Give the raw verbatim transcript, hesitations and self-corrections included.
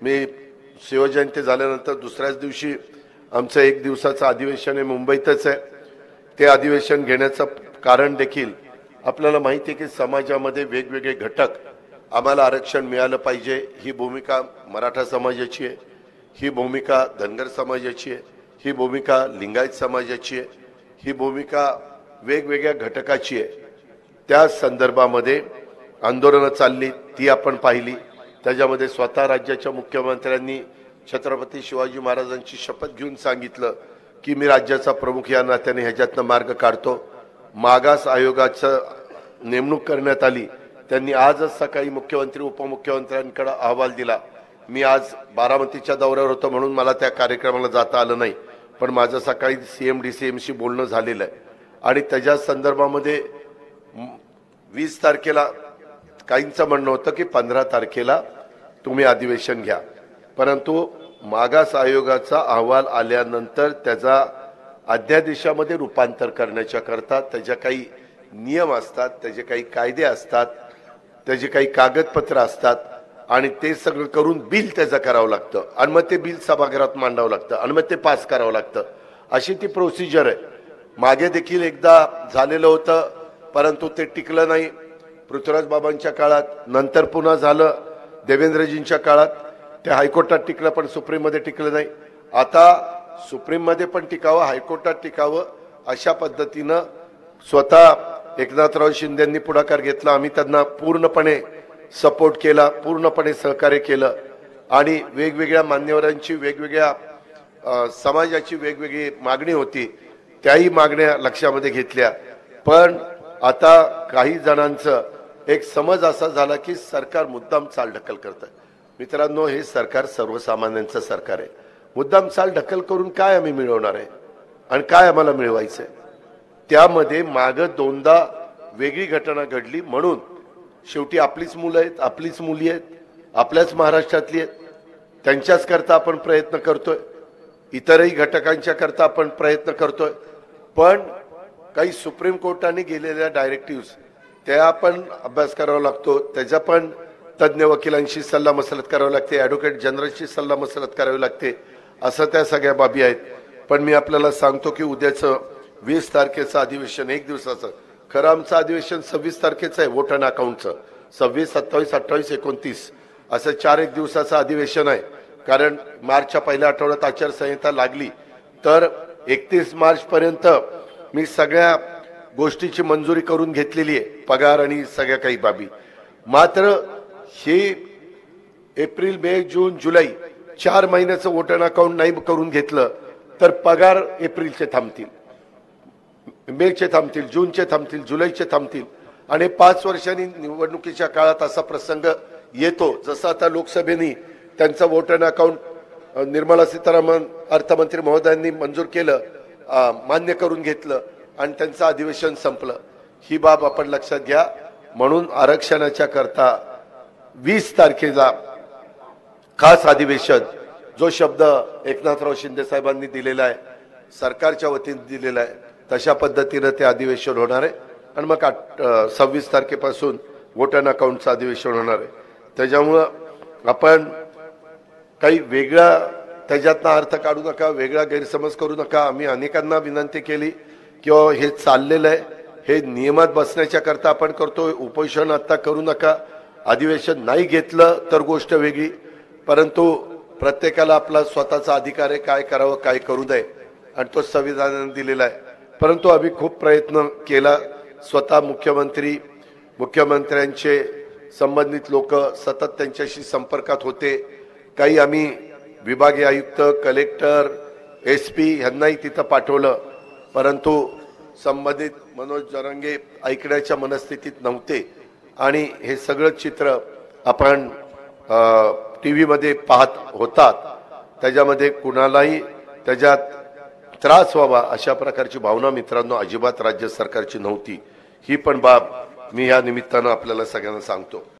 मी शिवजयंती झाल्यानंतर दुसऱ्याच दिवशी आमचं एक दिवसाचं अधिवेशन आहे, मुंबईतच आहे. ते अधिवेशन घेण्याचं कारण देखील आपल्याला माहिती आहे की समाजामध्ये वेगवेगळे घटक आम्हाला आरक्षण मिळालं पाहिजे, ही भूमिका मराठा समाजाची आहे, ही भूमिका धनगर समाजाची आहे, ही भूमिका लिंगायत समाजाची आहे, ही भूमिका वेगवेगळ्या घटकाची आहे. त्या संदर्भामध्ये आंदोलनं चालली, ती आपण पाहिली. त्याच्यामध्ये स्वतः राज्याच्या मुख्यमंत्र्यांनी छत्रपती शिवाजी महाराजांची शपथ घेऊन सांगितलं की मी राज्याचा प्रमुख या नात्याने ह्याच्यातनं मार्ग काढतो. मागास आयोगाचं नेमणूक करण्यात आली. त्यांनी आजच सकाळी मुख्यमंत्री उपमुख्यमंत्र्यांकडे अहवाल दिला. मी आज बारामतीच्या दौऱ्यावर होतो म्हणून मला त्या कार्यक्रमाला जाता आलं नाही, पण माझं सकाळी सीएम डीसीएमशी बोलणं झालेलं आहे आणि त्याच्या संदर्भामध्ये वीस तारखेला काहींचं म्हणणं होतं की पंधरा तारखेला तुम्ही अधिवेशन घ्या, परंतु मागास आयोगाचा अहवाल आल्यानंतर त्याचा अध्यादेशामध्ये रूपांतर करण्याच्या करता त्याच्या काही नियम असतात, त्याचे काही कायदे असतात, त्याचे काही कागदपत्र असतात आणि ते सगळं करून बिल त्याचं करावं लागतं आणि मग ते बिल सभागृहात मांडावं लागतं आणि मग ते पास करावं लागतं. अशी ती प्रोसिजर आहे. मागे देखील एकदा झालेलं होतं, परंतु ते टिकलं नाही. पृथ्वीराज बाबांच्या काळात, नंतर पुन्हा झालं देवेंद्रजींच्या काळात. ते हायकोर्टात टिकलं पण सुप्रीममध्ये टिकलं नाही. आता सुप्रीममध्ये पण टिकावं, हायकोर्टात टिकावं अशा पद्धतीनं स्वतः एकनाथराव शिंदेंनी पुढाकार घेतला. आम्ही त्यांना पूर्णपणे सपोर्ट केला, पूर्णपणे सहकार्य केलं आणि वेगवेगळ्या मान्यवरांची वेगवेगळ्या समाजाची वेगवेगळी मागणी होती, त्याही मागण्या लक्षामध्ये घेतल्या. पण आता काही जणांचं एक समज असा झाला की सरकार मुद्दाम चालढकल करतं. मित्रांनो, हे सरकार सर्वसामान्यांचं सरकार आहे. मुद्दाम चालढकल करून काय आम्ही मिळवणार आहे आणि काय आम्हाला मिळवायचंय? त्यामध्ये मागं दोनदा वेगळी घटना घडली म्हणून शेवटी आपलीच मुलं आहेत, आपलीच मुली आहेत, आपल्याच महाराष्ट्रातली आहेत, त्यांच्याच करता आपण प्रयत्न करतोय. इतरही घटकांच्या करता आपण प्रयत्न करतोय. पण काही सुप्रीम कोर्टाने गेलेल्या डायरेक्टिव्ह त्या पण अभ्यास करावा लागतो, त्याचा पण तज्ज्ञ वकिलांशी सल्ला मसलत करावी लागते, ॲडव्होकेट जनरलशी सल्ला मसलत करावी लागते. असं त्या सगळ्या बाबी आहेत. पण मी आपल्याला सांगतो की उद्याचं वीस तारखेचं अधिवेशन एक दिवसाचं, खरं आमचं अधिवेशन सव्वीस तारखेचं आहे, वोट अँड अकाउंटचं. सव्वीस सत्तावीस अठ्ठावीस एकोणतीस असं चार एक दिवसाचं अधिवेशन आहे. कारण मार्चच्या पहिल्या आठवड्यात आचारसंहिता लागली तर एकतीस मार्च पर्यंत मी सगळ्या गोष्टीची मंजुरी करून घेतलेली आहे, पगार आणि सगळ्या काही बाबी. मात्र हे एप्रिल मे जून जुलै चार महिन्याचं वोट अँड अकाउंट नाही करून घेतलं तर पगार एप्रिलचे थांबतील, मेचे थांबतील, जूनचे थांबतील, जुलैचे थांबतील आणि पाच वर्षांनी निवडणुकीच्या काळात असा प्रसंग येतो. जसं आता लोकसभेने त्यांचं vote and account Nirmala Sitharaman अर्थमंत्री महोदयांनी मंजूर केलं, मान्य करून घेतलं आणि त्यांचं अधिवेशन संपलं. ही बाब आपण लक्षात घ्या. म्हणून आरक्षणाच्या करता वीस तारखेला खास अधिवेशन, जो शब्द एकनाथराव शिंदे साहेबांनी दिलेला आहे, सरकारच्या वतीने दिलेला आहे, तशा पद्धतीनं ते अधिवेशन होणार आहे आणि मग सव्वीस तारखेपासून वोट अँड अकाउंटचं अधिवेशन होणार आहे. त्याच्यामुळं आपण काही वेगळा त्याच्यातनं अर्थ काढू नका, वेगळा गैरसमज करू नका. आम्ही अनेकांना विनंती केली किंवा हे चाललेलं आहे, हे नियमात बसण्याच्या करता आपण करतोय, उपोषण आता करू नका. अधिवेशन नाही घेतलं तर गोष्ट वेगळी, परंतु प्रत्येकाला आपला स्वतःचा अधिकार आहे काय करावं काय करू नये आणि तो संविधानाने दिलेला आहे. परंतु आम्ही खूप प्रयत्न केला. स्वतः मुख्यमंत्री, मुख्यमंत्र्यांचे संबंधित लोक सतत त्यांच्याशी संपर्कात होते. काही आम्ही विभागीय आयुक्त, कलेक्टर, एस पी यांनाही तिथं पाठवलं, परंतु संबंधित मनोज जरंगे ऐकण्याच्या मनस्थितीत नव्हते आणि हे सगळं चित्र आपण टी व्हीमध्ये पाहत होतात. त्याच्यामध्ये कुणालाही त्याच्यात त्रास व्हावा अशा प्रकारची भावना मित्रांनो अजिबात राज्य सरकारची नव्हती. ही पण बाब मी या निमित्तानं आपल्याला सगळ्यांना सांगतो.